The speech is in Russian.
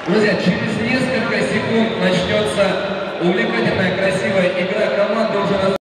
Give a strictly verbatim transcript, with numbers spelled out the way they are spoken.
Друзья, через несколько секунд начнется увлекательная, красивая игра. Команда уже